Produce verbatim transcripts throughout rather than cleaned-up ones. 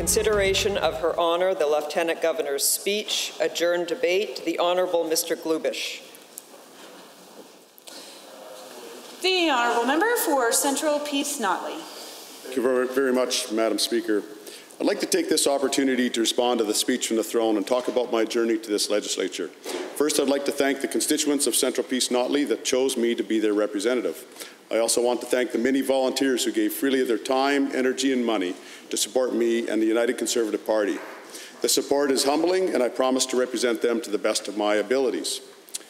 consideration of Her Honour the Lieutenant Governor's speech. Adjourned debate. The Honourable Mister Glubish. The Honourable Member for Central Peace Notley. Thank you very, very much, Madam Speaker. I'd like to take this opportunity to respond to the speech from the throne and talk about my journey to this legislature. First, I'd like to thank the constituents of Central Peace Notley that chose me to be their representative. I also want to thank the many volunteers who gave freely of their time, energy, and money to support me and the United Conservative Party. The support is humbling, and I promise to represent them to the best of my abilities.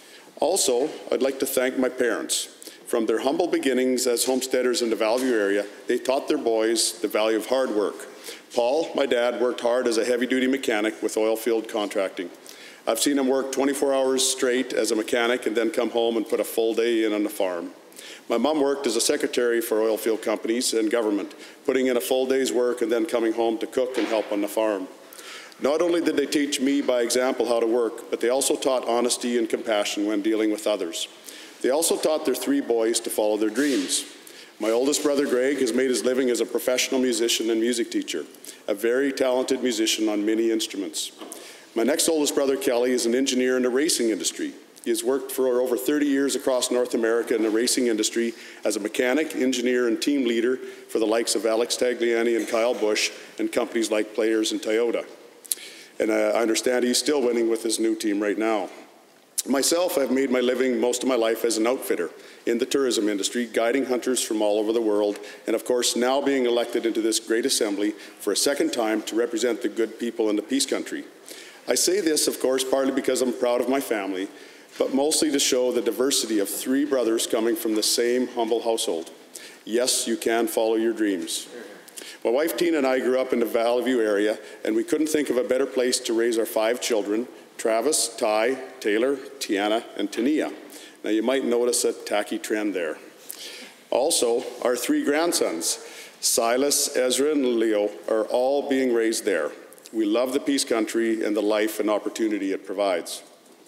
Also, I'd like to thank my parents. From their humble beginnings as homesteaders in the Valley View area, they taught their boys the value of hard work. Paul, my dad, worked hard as a heavy-duty mechanic with oil field contracting. I've seen him work twenty-four hours straight as a mechanic and then come home and put a full day in on the farm. My mom worked as a secretary for oil field companies and government, putting in a full day's work and then coming home to cook and help on the farm. Not only did they teach me by example how to work, but they also taught honesty and compassion when dealing with others. They also taught their three boys to follow their dreams. My oldest brother, Greg, has made his living as a professional musician and music teacher, a very talented musician on many instruments. My next oldest brother, Kelly, is an engineer in the racing industry. He has worked for over thirty years across North America in the racing industry as a mechanic, engineer, and team leader for the likes of Alex Tagliani and Kyle Busch and companies like Players and Toyota. And I understand he's still winning with his new team right now. Myself, I've made my living most of my life as an outfitter in the tourism industry, guiding hunters from all over the world, and of course now being elected into this great assembly for a second time to represent the good people in the Peace Country. I say this, of course, partly because I'm proud of my family, but mostly to show the diversity of three brothers coming from the same humble household. Yes, you can follow your dreams. My wife Tina and I grew up in the Valley View area, and we couldn't think of a better place to raise our five children: Travis, Ty, Taylor, Tiana, and Tania. Now you might notice a tacky trend there. Also, our three grandsons, Silas, Ezra, and Leo, are all being raised there. We love the Peace Country and the life and opportunity it provides.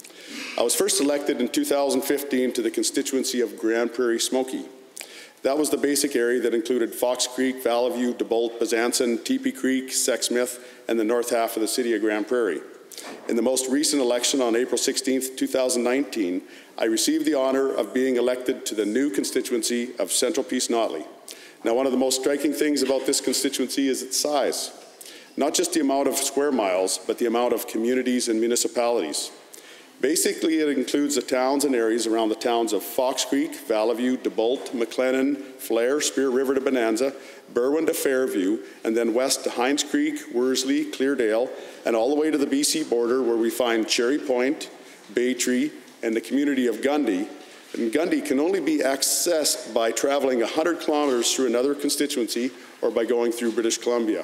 I was first elected in two thousand fifteen to the constituency of Grand Prairie Smoky. That was the basic area that included Fox Creek, Valley View, DeBolt, Bezanson, Teepee Creek, Sexsmith, and the north half of the city of Grand Prairie. In the most recent election on April sixteenth, two thousand nineteen, I received the honor of being elected to the new constituency of Central Peace Notley. Now, one of the most striking things about this constituency is its size. Not just the amount of square miles, but the amount of communities and municipalities. Basically, it includes the towns and areas around the towns of Fox Creek, Valley View, DeBolt, McLennan, Flair, Spear River to Bonanza, Berwyn to Fairview, and then west to Hines Creek, Worsley, Cleardale, and all the way to the B C border where we find Cherry Point, Baytree, and the community of Gundy. And Gundy can only be accessed by traveling one hundred kilometers through another constituency or by going through British Columbia.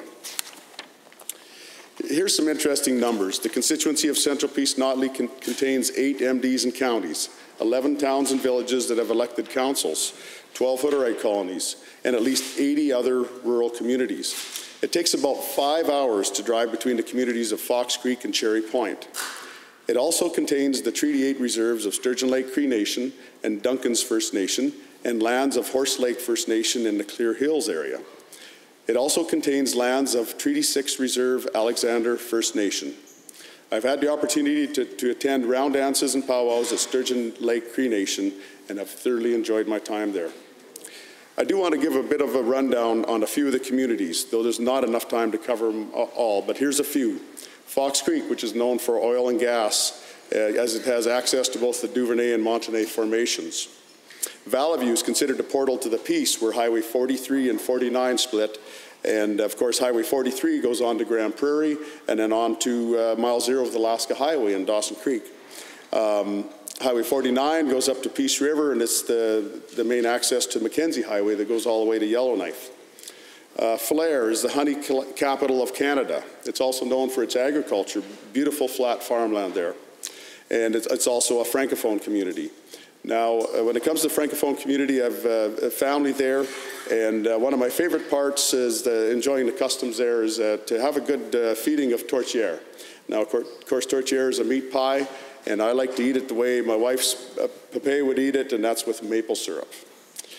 Here's some interesting numbers. The constituency of Central Peace Notley con contains eight M Ds and counties, eleven towns and villages that have elected councils, twelve Hutterite colonies, and at least eighty other rural communities. It takes about five hours to drive between the communities of Fox Creek and Cherry Point. It also contains the Treaty eight reserves of Sturgeon Lake Cree Nation and Duncan's First Nation, and lands of Horse Lake First Nation in the Clear Hills area. It also contains lands of Treaty six Reserve Alexander First Nation. I've had the opportunity to, to attend round dances and powwows at Sturgeon Lake Cree Nation, and I've thoroughly enjoyed my time there. I do want to give a bit of a rundown on a few of the communities, though there's not enough time to cover them all, but here's a few. Fox Creek, which is known for oil and gas, uh, as it has access to both the Duvernay and Montney formations. Valley View is considered a portal to the Peace, where Highway forty-three and forty-nine split, and of course Highway forty-three goes on to Grand Prairie, and then on to uh, Mile Zero of the Alaska Highway in Dawson Creek. Um, Highway forty-nine goes up to Peace River, and it's the, the main access to Mackenzie Highway that goes all the way to Yellowknife. Uh, Flair is the honey capital of Canada. It's also known for its agriculture, beautiful flat farmland there. And it's, it's also a Francophone community. Now, uh, when it comes to the Francophone community, I have uh, a family there, and uh, one of my favorite parts is the, enjoying the customs there is uh, to have a good uh, feeding of tourtière. Now, of course, of course, tourtière is a meat pie, and I like to eat it the way my wife's uh, papay would eat it, and that's with maple syrup.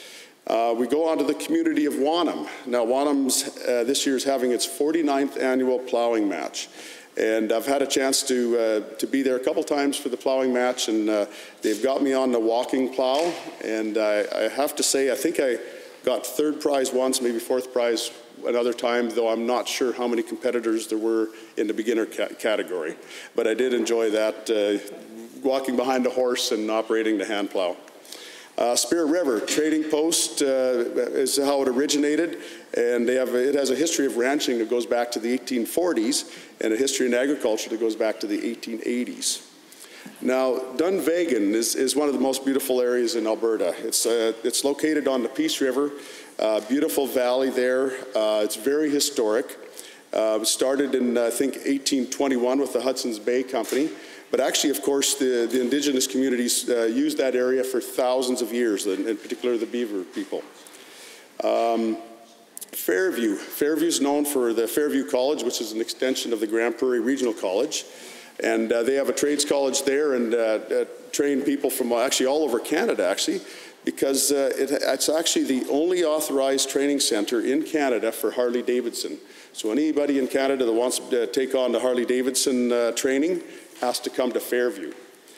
Uh, we go on to the community of Wanham. Now, Wanham's uh, this year is having its forty-ninth annual plowing match. And I've had a chance to, uh, to be there a couple times for the plowing match, and uh, they've got me on the walking plow. And I, I have to say, I think I got third prize once, maybe fourth prize another time, though I'm not sure how many competitors there were in the beginner ca category. But I did enjoy that, uh, walking behind a horse and operating the hand plow. Uh, Spirit River Trading Post uh, is how it originated, and they have a, it has a history of ranching that goes back to the eighteen forties and a history in agriculture that goes back to the eighteen eighties. Now, Dunvegan is, is one of the most beautiful areas in Alberta. It's, uh, it's located on the Peace River, uh, beautiful valley there. Uh, it's very historic. Uh, it started in, I think, eighteen twenty-one with the Hudson's Bay Company. But actually, of course, the, the indigenous communities uh, used that area for thousands of years, in, in particular the Beaver people. Um, Fairview. Fairview is known for the Fairview College, which is an extension of the Grand Prairie Regional College. And uh, they have a trades college there and uh, uh, train people from uh, actually all over Canada, actually, because uh, it, it's actually the only authorized training center in Canada for Harley-Davidson. So anybody in Canada that wants to take on the Harley-Davidson uh, training has to come to Fairview.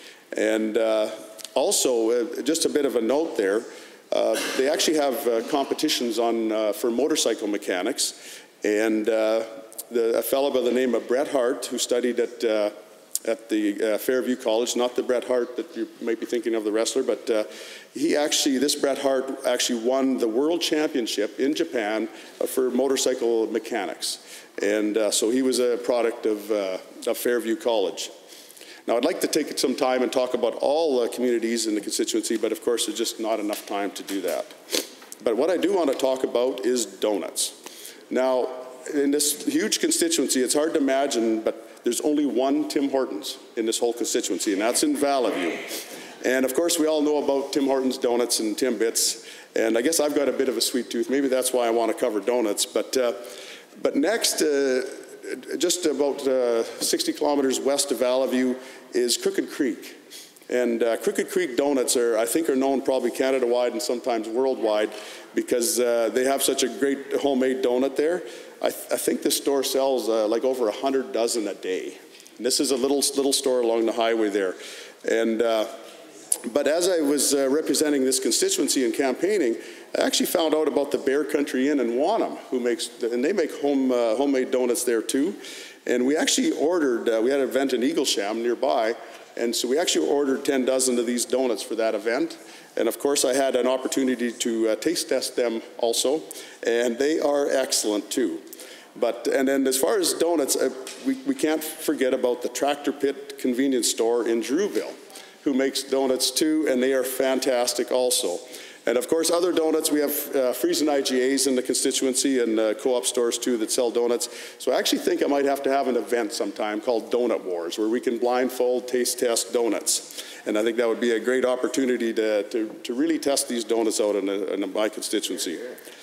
And uh, also, uh, just a bit of a note there, uh, they actually have uh, competitions on uh, for motorcycle mechanics. And uh, the, a fellow by the name of Bret Hart, who studied at, uh, at the uh, Fairview College, not the Bret Hart that you might be thinking of, the wrestler, but uh, he actually, this Bret Hart actually won the world championship in Japan uh, for motorcycle mechanics. And uh, so he was a product of, uh, of Fairview College. Now, I'd like to take some time and talk about all uh, communities in the constituency, but of course, there's just not enough time to do that. But what I do want to talk about is donuts. Now, in this huge constituency, it's hard to imagine, but there's only one Tim Hortons in this whole constituency, and that's in Valley View. And of course, we all know about Tim Hortons donuts and Timbits, and I guess I've got a bit of a sweet tooth. Maybe that's why I want to cover donuts. But, uh, but next, uh, just about uh, sixty kilometers west of Valley View is Crooked Creek. And uh, Crooked Creek donuts are, I think, are known probably Canada-wide and sometimes worldwide because uh, they have such a great homemade donut there. I, th I think the store sells uh, like over a hundred dozen a day. And this is a little little store along the highway there. And uh, but as I was uh, representing this constituency and campaigning, I actually found out about the Bear Country Inn in Wanham, who makes, and they make home uh, homemade donuts there too. And we actually ordered, uh, we had an event in Eaglesham nearby, and so we actually ordered ten dozen of these donuts for that event. And of course, I had an opportunity to uh, taste test them also, and they are excellent too. But, and then as far as donuts, uh, we, we can't forget about the Tractor Pit convenience store in Drewville, who makes donuts too, and they are fantastic also. And of course, other donuts, we have uh, Friesen I G As in the constituency and uh, co-op stores too that sell donuts. So I actually think I might have to have an event sometime called Donut Wars, where we can blindfold, taste test donuts. And I think that would be a great opportunity to, to, to really test these donuts out in, a, in my constituency.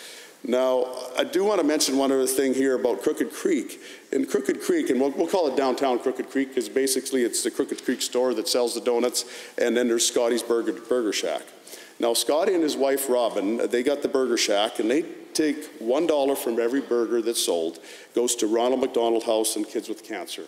Now, I do want to mention one other thing here about Crooked Creek. In Crooked Creek, and we'll, we'll call it downtown Crooked Creek because basically it's the Crooked Creek store that sells the donuts, and then there's Scotty's Burger, Burger Shack. Now, Scotty and his wife, Robin, they got the Burger Shack, and they take one dollar from every burger that's sold, goes to Ronald McDonald House and Kids with Cancer.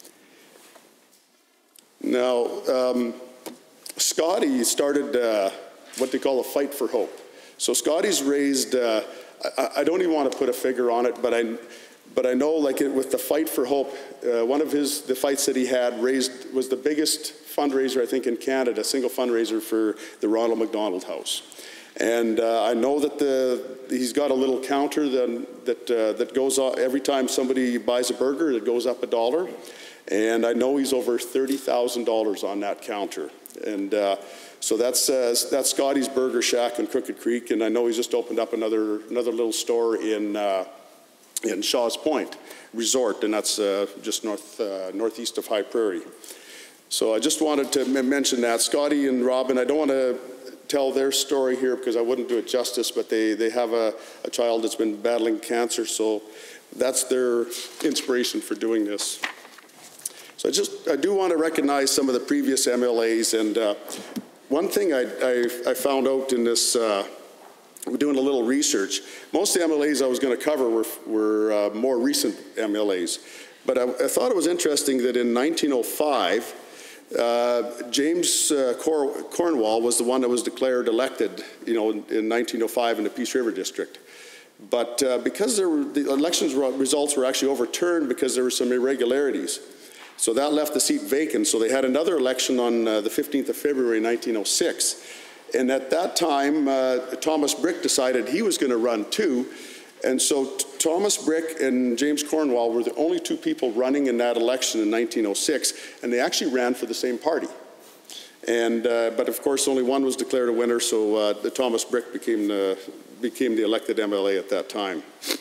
Now, um, Scotty started uh, what they call a Fight for Hope. So Scotty's raised, uh, I, I don't even want to put a figure on it, but I, but I know like it, with the Fight for Hope, uh, one of his, the fights that he had raised was the biggest fundraiser, I think, in Canada, single fundraiser for the Ronald McDonald House. And uh, I know that the, he's got a little counter that, that, uh, that goes up every time somebody buys a burger, it goes up a dollar. And I know he's over thirty thousand dollars on that counter. And uh, so that's, uh, that's Scotty's Burger Shack in Crooked Creek. And I know he's just opened up another, another little store in, uh, in Shaw's Point Resort, and that's uh, just north, uh, northeast of High Prairie. So I just wanted to mention that. Scotty and Robin, I don't want to tell their story here because I wouldn't do it justice, but they, they have a, a child that's been battling cancer, so that's their inspiration for doing this. So I just, I do want to recognize some of the previous M L As, and uh, one thing I, I, I found out in this, uh, doing a little research. Most of the M L As I was going to cover were, were uh, more recent M L As. But I, I thought it was interesting that in nineteen oh five, uh, James uh, Cor Cornwall was the one that was declared elected, you know, in, in nineteen oh five in the Peace River District. But uh, because there were, the elections results were actually overturned because there were some irregularities. So that left the seat vacant. So they had another election on uh, the fifteenth of February nineteen oh six. And at that time, uh, Thomas Brick decided he was going to run too. And so Thomas Brick and James Cornwall were the only two people running in that election in nineteen oh six, and they actually ran for the same party. And, uh, but of course, only one was declared a winner, so uh, the Thomas Brick became the, became the elected M L A at that time.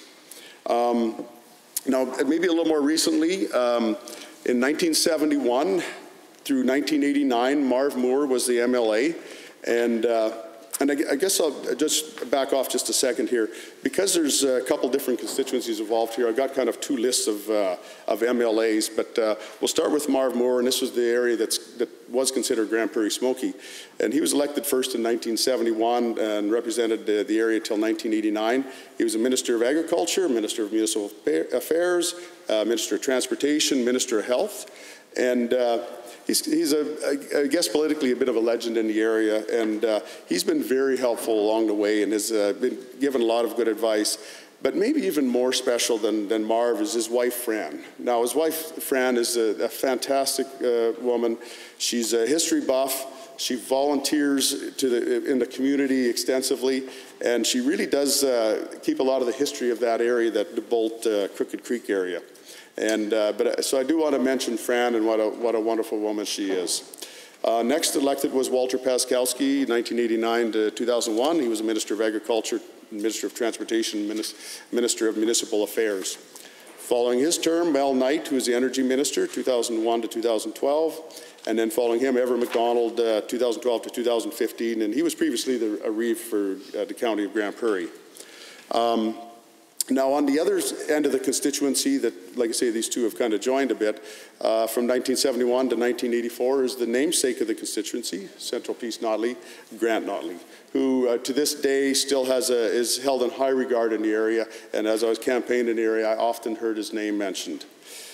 Um, now, maybe a little more recently, um, in nineteen seventy-one through nineteen eighty-nine, Marv Moore was the M L A, and uh, And I, I guess I'll just back off just a second here. Because there's a couple different constituencies involved here, I've got kind of two lists of, uh, of M L As, but uh, we'll start with Marv Moore, and this was the area that's, that was considered Grande Prairie Smoky. And he was elected first in nineteen seventy-one and represented the, the area till nineteen eighty-nine. He was a Minister of Agriculture, Minister of Municipal Affairs, uh, Minister of Transportation, Minister of Health. And uh, He's, he's a, I guess politically a bit of a legend in the area, and uh, he's been very helpful along the way and has uh, been given a lot of good advice. But maybe even more special than, than Marv is his wife, Fran. Now, his wife, Fran, is a, a fantastic uh, woman. She's a history buff. She volunteers to the, in the community extensively, and she really does uh, keep a lot of the history of that area, that DeBolt, uh, Crooked Creek area. And, uh, but, so I do want to mention Fran and what a, what a wonderful woman she is. Uh, next elected was Walter Paskowski, nineteen eighty-nine to two thousand one. He was a Minister of Agriculture, Minister of Transportation, Minister of Municipal Affairs. Following his term, Mel Knight, who was the Energy Minister, two thousand one to two thousand twelve. And then following him, Everett McDonald, uh, two thousand twelve to two thousand fifteen. And he was previously the, a reeve for uh, the County of Grande Prairie. Um, Now, on the other end of the constituency that, like I say, these two have kind of joined a bit, uh, from nineteen seventy-one to nineteen eighty-four is the namesake of the constituency, Central Peace Notley, Grant Notley, who uh, to this day still has a, is held in high regard in the area. And as I was campaigning in the area, I often heard his name mentioned.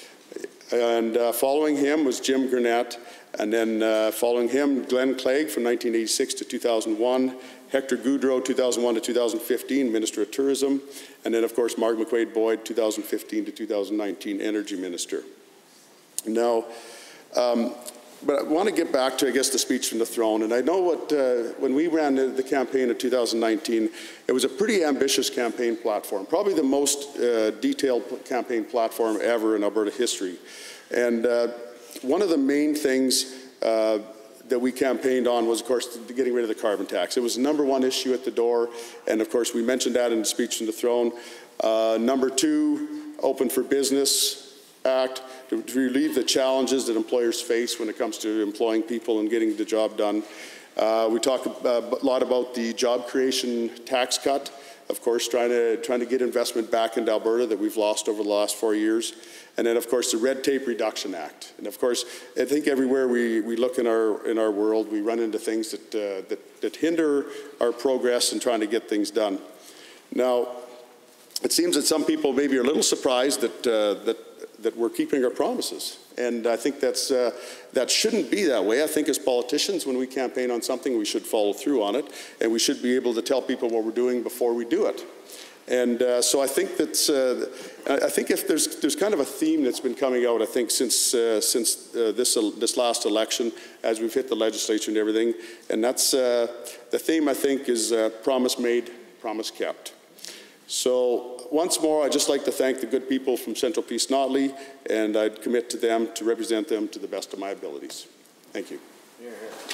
And uh, following him was Jim Gurnett, and then uh, following him, Glenn Clegg from nineteen eighty-six to two thousand one, Hector Goudreau, two thousand one to two thousand fifteen, Minister of Tourism, and then, of course, Mark McQuaid Boyd, two thousand fifteen to two thousand nineteen, Energy Minister. Now, um, but I want to get back to, I guess, the speech from the throne. And I know what, uh, when we ran the, the campaign in two thousand nineteen, it was a pretty ambitious campaign platform, probably the most uh, detailed campaign platform ever in Alberta history. And uh, one of the main things uh, that we campaigned on was, of course, getting rid of the carbon tax. It was the number one issue at the door, and of course we mentioned that in the speech from the throne. Uh, number two, Open for Business Act, to, to relieve the challenges that employers face when it comes to employing people and getting the job done. Uh, we talk a lot about the job creation tax cut, of course, trying to, trying to get investment back into Alberta that we've lost over the last four years. And then, of course, the Red Tape Reduction Act. And of course, I think everywhere we, we look in our, in our world, we run into things that, uh, that, that hinder our progress in trying to get things done. Now, it seems that some people maybe are a little surprised that, uh, that, that we're keeping our promises. And I think that's, uh, that shouldn't be that way. I think as politicians, when we campaign on something, we should follow through on it. And we should be able to tell people what we're doing before we do it. And uh, so I think that's, uh, I think if there's, there's kind of a theme that's been coming out, I think, since, uh, since uh, this, uh, this last election, as we've hit the legislature and everything. And that's, uh, the theme, I think, is uh, promise made, promise kept. So once more, I'd just like to thank the good people from Central Peace Notley, and I'd commit to them to represent them to the best of my abilities. Thank you. Yeah, yeah.